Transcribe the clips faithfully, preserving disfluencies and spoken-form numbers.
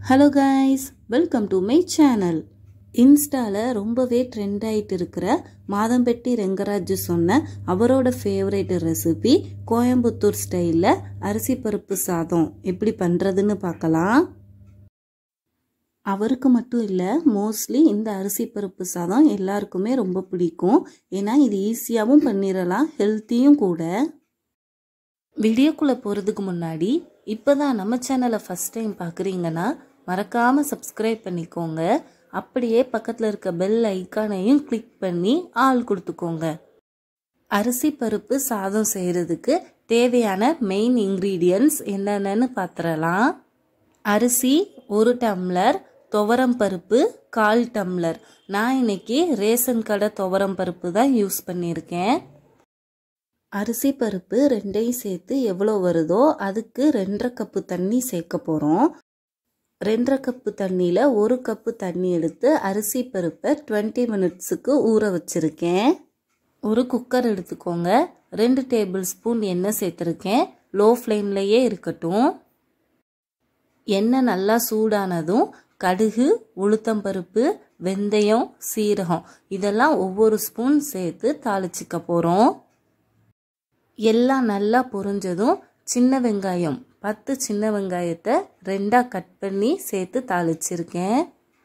Hello guys, welcome to my channel. இன்ஸ்டால ரொம்பவே trend ஆயிட்டு இருக்கிற மாதம்பட்டி ரெங்கராஜ் சொன்ன அவரோட ஃபேவரட் ரெசிபி கோயம்புத்தூர் ஸ்டைல்ல அரிசி பருப்பு சாதம் எப்படி பண்றதுன்னு பார்க்கலாம். அவருக்கு மட்டும் இல்ல, மோஸ்ட்லி இந்த அரிசி பருப்பு சாதம் எல்லாருக்குமே ரொம்ப பிடிக்கும். ஏன்னா இது ஈஸியாவும் பண்ணிரலாம், ஹெல்த்தியும் கூட. வீடியோக்குள்ள போறதுக்கு முன்னாடி இப்பதான் நம்ம சேனலை ஃபர்ஸ்ட் டைம் பார்க்குறீங்கன்னா மறக்காம சப்ஸ்கிரைப் பண்ணிக்கோங்க. அப்படியே பக்கத்தில் இருக்க பெல் ஐக்கானையும் கிளிக் பண்ணி ஆல் கொடுத்துக்கோங்க. அரிசி பருப்பு சாதம் செய்கிறதுக்கு தேவையான மெயின் இன்க்ரீடியன்ட்ஸ் என்னென்னு பார்த்துடலாம். அரிசி ஒரு டம்ளர், துவரம் பருப்பு கால் டம்ளர். நான் இன்னைக்கு ரேஷன் கடை துவரம் பருப்பு தான் யூஸ் பண்ணியிருக்கேன். அரிசி பருப்பு ரெண்டையும் சேர்த்து எவ்வளோ வருதோ அதுக்கு ரெண்டரை கப்பு தண்ணி சேர்க்க போகிறோம். ரெண்டரை கப்பு தண்ணியில் ஒரு கப்பு தண்ணி எடுத்து அரிசி பருப்பை டுவெண்ட்டி மினிட்ஸுக்கு ஊற வச்சுருக்கேன். ஒரு குக்கர் எடுத்துக்கோங்க. ரெண்டு டேபிள் ஸ்பூன் எண்ணெய் சேர்த்துருக்கேன். லோ ஃப்ளேம்லையே இருக்கட்டும். எண்ணெய் நல்லா சூடானதும் கடுகு, உளுத்தம்பருப்பு, வெந்தயம், சீரகம் இதெல்லாம் ஒவ்வொரு ஸ்பூன் சேர்த்து தாளிச்சிக்க போகிறோம். எல்லாம் நல்லா பொரிஞ்சதும் சின்ன வெங்காயம் பத்து சின்ன வெங்காயத்தை ரெண்டாக கட் பண்ணி சேர்த்து தாளிச்சிருக்கேன்.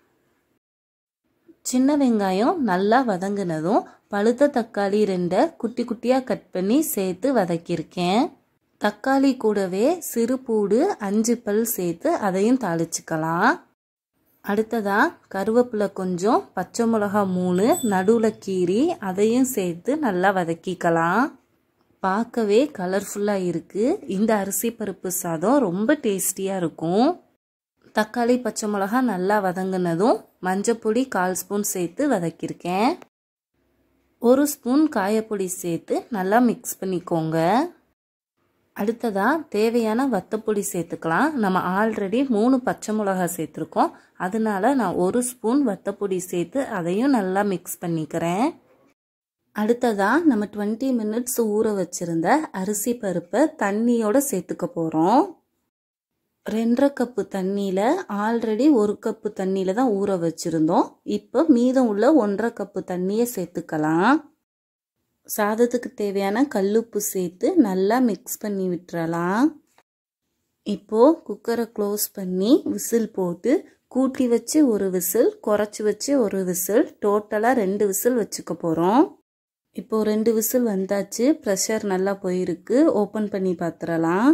சின்ன வெங்காயம் நல்லா வதங்கினதும் பழுத்த தக்காளி ரெண்டை குட்டி குட்டியாக கட் பண்ணி சேர்த்து வதக்கியிருக்கேன். தக்காளி கூடவே சிறு பூடு அஞ்சு பல் சேர்த்து அதையும் தாளிச்சுக்கலாம். அடுத்ததாக கருவேப்பிலை கொஞ்சம், பச்சை மிளகா மூணு நடுவில் கீரி அதையும் சேர்த்து நல்லா வதக்கிக்கலாம். பார்க்கவே கலர்ஃபுல்லாக இருக்குது. இந்த அரிசி பருப்பு சாதம் ரொம்ப டேஸ்டியாக இருக்கும். தக்காளி பச்சை மிளகா நல்லா வதங்கினதும் மஞ்சப்பொடி கால் ஸ்பூன் சேர்த்து வதக்கியிருக்கேன். ஒரு ஸ்பூன் காயப்பொடி சேர்த்து நல்லா மிக்ஸ் பண்ணிக்கோங்க. அடுத்ததாக தேவையான வத்தப்பொடி சேர்த்துக்கலாம். நம்ம ஆல்ரெடி மூணு பச்சை மிளகா சேர்த்துருக்கோம். அதனால நான் ஒரு ஸ்பூன் வத்தப்பொடி சேர்த்து அதையும் நல்லா மிக்ஸ் பண்ணிக்கிறேன். அடுத்ததாக நம்ம டுவெண்ட்டி மினிட்ஸ் ஊற வச்சுருந்த அரிசி பருப்பை தண்ணியோட சேர்த்துக்க போகிறோம். ரெண்டரை கப்பு தண்ணியில் ஆல்ரெடி ஒரு கப்பு தண்ணியில் தான் ஊற வச்சுருந்தோம். இப்போ மீதம் உள்ள ஒன்றரை கப்பு தண்ணியை சேர்த்துக்கலாம். சாதத்துக்கு தேவையான கல்லுப்பு சேர்த்து நல்லா மிக்ஸ் பண்ணி விட்டுறலாம். இப்போது குக்கரை க்ளோஸ் பண்ணி விசில் போட்டு கூட்டி வச்சு ஒரு விசில், குறைச்சி வச்சு ஒரு விசில், டோட்டலாக ரெண்டு விசில் வச்சுக்க போகிறோம். இப்போது ரெண்டு விசில் வந்தாச்சு. ப்ரெஷர் நல்லா போயிருக்கு. ஓப்பன் பண்ணி பார்த்துடலாம்.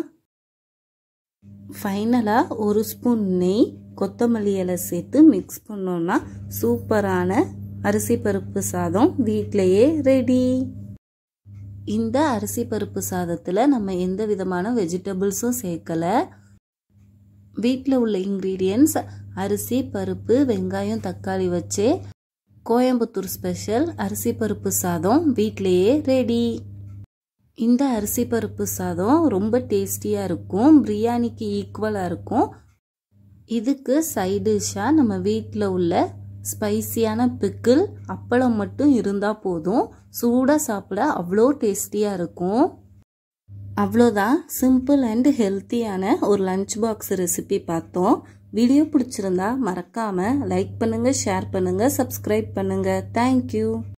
ஃபைனலாக ஒரு ஸ்பூன் நெய், கொத்தமல்லி இலை சேர்த்து மிக்ஸ் பண்ணோன்னா சூப்பரான அரிசி பருப்பு சாதம் வீட்டிலையே ரெடி. இந்த அரிசி பருப்பு சாதத்தில் நம்ம எந்த விதமான வெஜிடபிள்ஸும் சேர்க்கலை. வீட்டில் உள்ள இன்க்ரீடியன்ட்ஸ் அரிசி பருப்பு வெங்காயம் தக்காளி வச்சே கோயம்புத்தூர் ஸ்பெஷல் அரிசி பருப்பு சாதம் வீட்டிலையே ரெடி. இந்த அரிசி பருப்பு சாதம் ரொம்ப டேஸ்டியாக இருக்கும். பிரியாணிக்கு ஈக்குவலாக இருக்கும். இதுக்கு சைட் டிஷ்ஷாக நம்ம வீட்டில் உள்ள ஸ்பைசியான பிக்கிள், அப்பளம் மட்டும் இருந்தால் போதும். சூடாக சாப்பிட அவ்வளோ டேஸ்டியாக இருக்கும். அவ்வளோதான், சிம்பிள் அண்ட் ஹெல்த்தியான ஒரு லஞ்ச் பாக்ஸ் ரெசிபி பார்த்தோம். வீடியோ பிடிச்சிருந்தா மறக்காமல் லைக் பண்ணுங்கள், ஷேர் பண்ணுங்கள், சப்ஸ்கிரைப் பண்ணுங்கள். தேங்க்யூ.